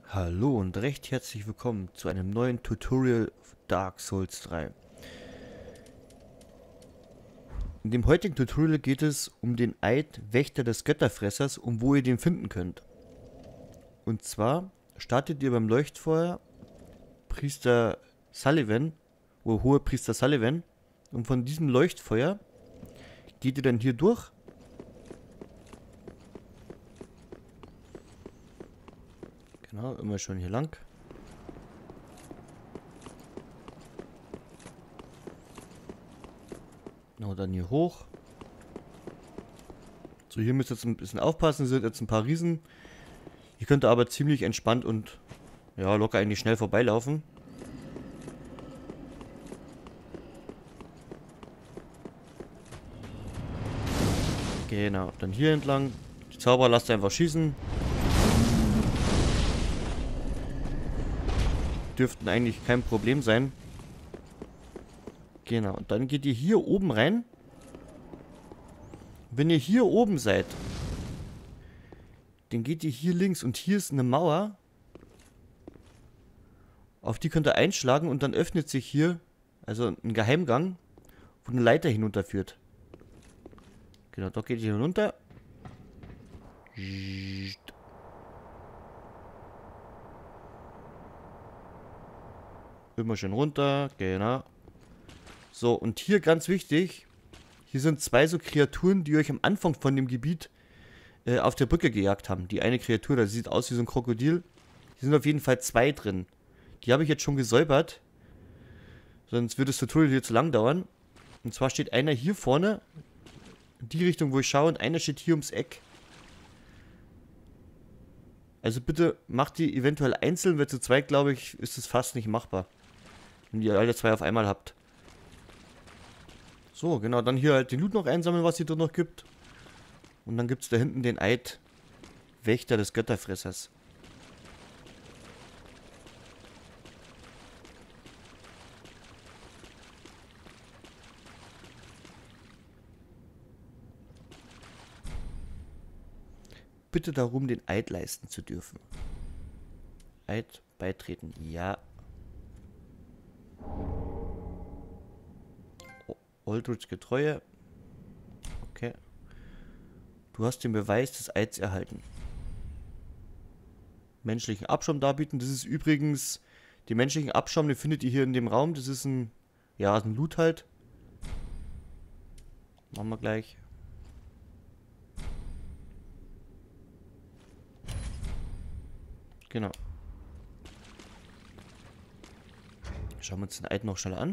Hallo und recht herzlich willkommen zu einem neuen Tutorial Dark Souls 3. In dem heutigen Tutorial geht es um den Eid Wächter des Götterfressers und wo ihr den finden könnt. Und zwar startet ihr beim Leuchtfeuer Priester Sullivan, oder Hohepriester Sullivan, und von diesem Leuchtfeuer geht ihr dann hier durch. Genau, immer schon hier lang. Genau, dann hier hoch. So, hier müsst ihr jetzt ein bisschen aufpassen, sind jetzt ein paar Riesen. Hier könnt ihr aber ziemlich entspannt und ja, locker eigentlich schnell vorbeilaufen. Genau, dann hier entlang. Die Zauberer lasst ihr einfach schießen. Dürften eigentlich kein Problem sein. Genau, und dann geht ihr hier oben rein. Wenn ihr hier oben seid, dann geht ihr hier links und hier ist eine Mauer. Auf die könnt ihr einschlagen und dann öffnet sich hier, also ein Geheimgang, wo eine Leiter hinunterführt. Genau, da geht ihr hinunter. Immer schön runter, genau. So, und hier ganz wichtig, hier sind zwei so Kreaturen, die euch am Anfang von dem Gebiet auf der Brücke gejagt haben. Die eine Kreatur, das sieht aus wie so ein Krokodil. Hier sind auf jeden Fall zwei drin. Die habe ich jetzt schon gesäubert. Sonst würde das Tutorial hier zu lang dauern. Und zwar steht einer hier vorne, in die Richtung, wo ich schaue, und einer steht hier ums Eck. Also bitte macht die eventuell einzeln, weil zu zweit, glaube ich, ist es fast nicht machbar. Wenn ihr alle zwei auf einmal habt. So, genau, dann hier halt den Loot noch einsammeln, was hier drin noch gibt. Und dann gibt es da hinten den Eid Wächter des Götterfressers. Bitte darum, den Eid leisten zu dürfen. Eid beitreten, ja. Aldrich Getreue. Okay. Du hast den Beweis des Eids erhalten. Menschlichen Abschaum darbieten. Das ist übrigens, den menschlichen Abschaum, den findet ihr hier in dem Raum. Das ist ein, ja, ein Loot halt. Machen wir gleich. Genau. Schauen wir uns den Eid noch schnell an.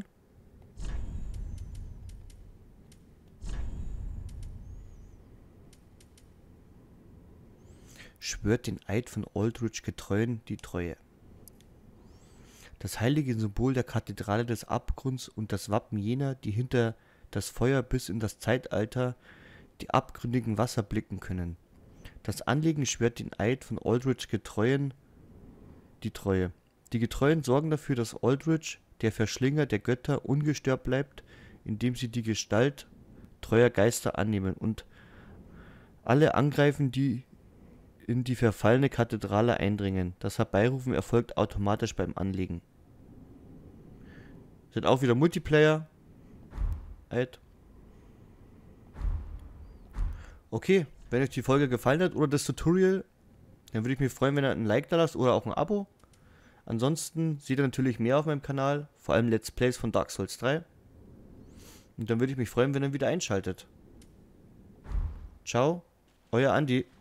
Schwört den Eid von Aldrich Getreuen die Treue. Das heilige Symbol der Kathedrale des Abgrunds und das Wappen jener, die hinter das Feuer bis in das Zeitalter die abgründigen Wasser blicken können. Das Anliegen schwört den Eid von Aldrich Getreuen die Treue. Die Getreuen sorgen dafür, dass Aldrich, der Verschlinger der Götter, ungestört bleibt, indem sie die Gestalt treuer Geister annehmen und alle angreifen, die in die verfallene Kathedrale eindringen. Das Herbeirufen erfolgt automatisch beim Anlegen. Sind auch wieder Multiplayer. Eid. Okay, wenn euch die Folge gefallen hat oder das Tutorial, dann würde ich mich freuen, wenn ihr ein Like da lasst oder auch ein Abo. Ansonsten seht ihr natürlich mehr auf meinem Kanal, vor allem Let's Plays von Dark Souls 3. Und dann würde ich mich freuen, wenn ihr wieder einschaltet. Ciao, euer Andi.